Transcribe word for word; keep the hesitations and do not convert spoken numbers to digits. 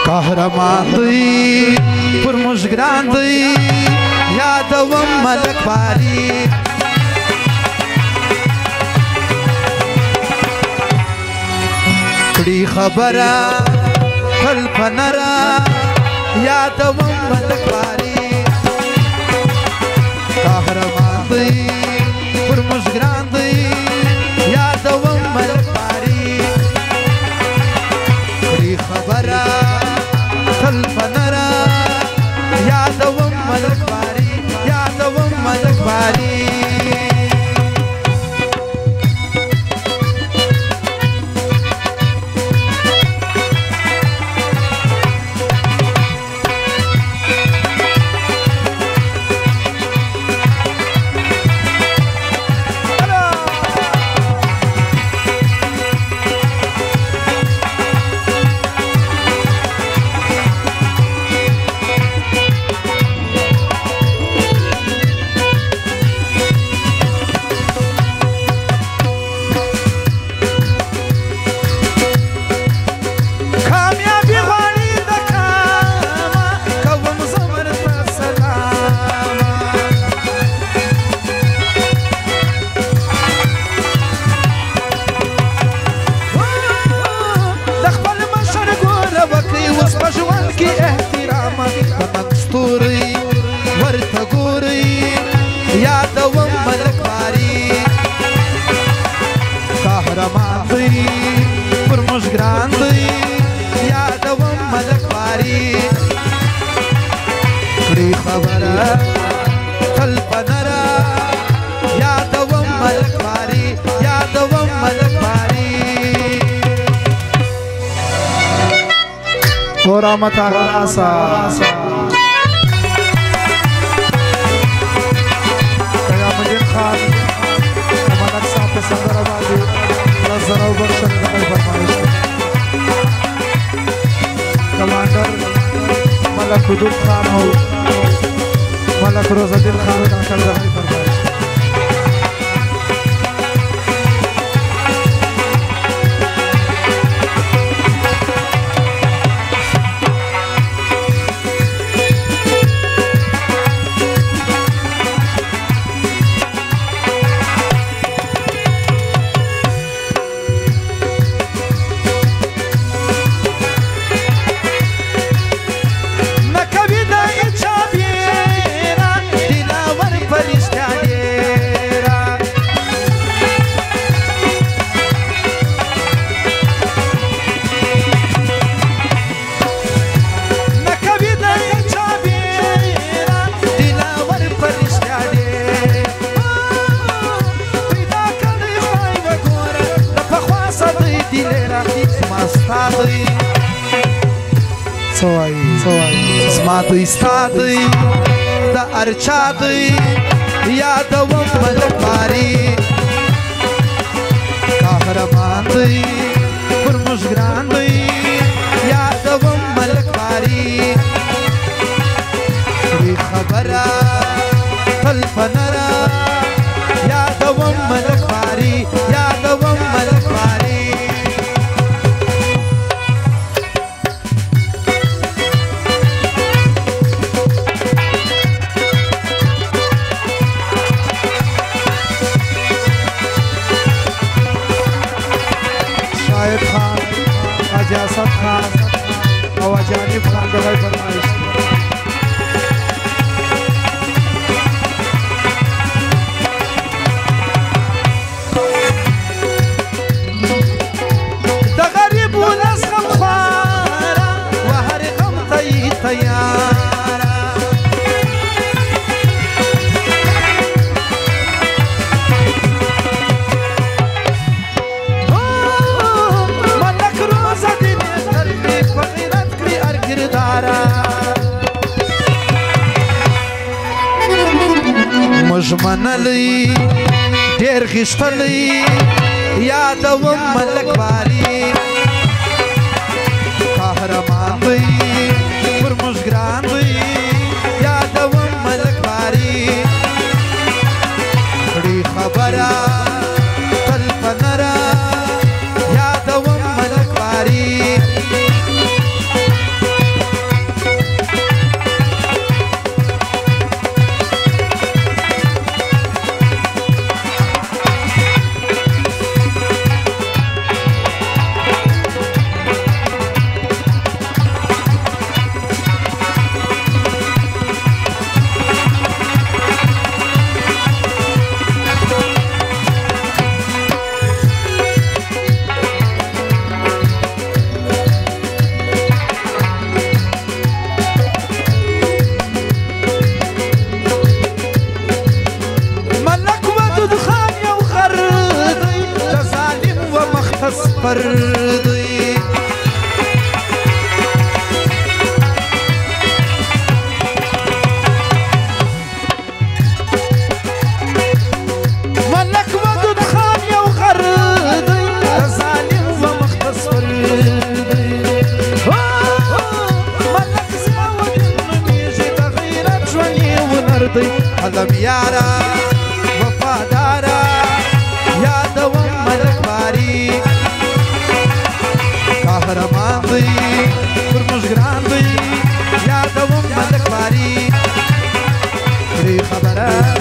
قهرمان دی پر موږ ګران دی یادوم ملک باری کړي خبره تل په نره یادوم ملک باری قهرمان دی پر موږ ګران دی یادوم ملک باری کړي خبره تل په نره یادوم ملک باری یادوم ملک باری رحمت آغا آسا قیام الدین خان ملک صاحب پہ سندر آبادی نظر و برشن دقل فرمائش کمانڈر ملک حدود خان ہو ملک روز الدین خان دقل دقل فرمائش زما دوی ستا دوی د ارچا دوی یادوم ملک باری قهرمان دوی پر موږ ګران دوی یادوم ملک باری کړي خبره تل په نره یادوم ملک باری یادوم ملک باری اجازت خان او اجانب خان دغه فرمایش د غریب ولس غم خواره و هر غم ته یې تیاره موږ منلی ډېر غښتلی یادوم ملک باری قهرمان دی پر موږ ګران دی یادوم ملک باری کړي خبره تل په نره یادوم ملک باری دڵم یارە وەفادارە یادەوەم مەلەکباری کاهەرەماندی فرمژگراندی یادەوەم مەلەکباری ری خەبەرە